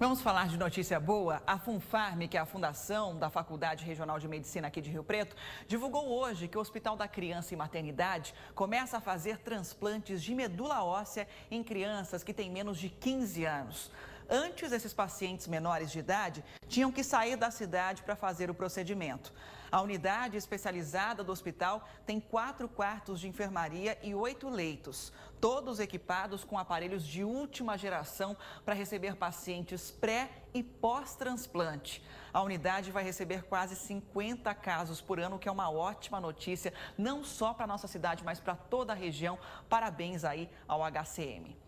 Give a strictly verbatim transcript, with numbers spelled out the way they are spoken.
Vamos falar de notícia boa. A Funfarm, que é a fundação da Faculdade Regional de Medicina aqui de Rio Preto, divulgou hoje que o Hospital da Criança e Maternidade começa a fazer transplantes de medula óssea em crianças que têm menos de quinze anos. Antes, esses pacientes menores de idade tinham que sair da cidade para fazer o procedimento. A unidade especializada do hospital tem quatro quartos de enfermaria e oito leitos, todos equipados com aparelhos de última geração para receber pacientes pré e pós-transplante. A unidade vai receber quase cinquenta casos por ano, o que é uma ótima notícia, não só para a nossa cidade, mas para toda a região. Parabéns aí ao H C M.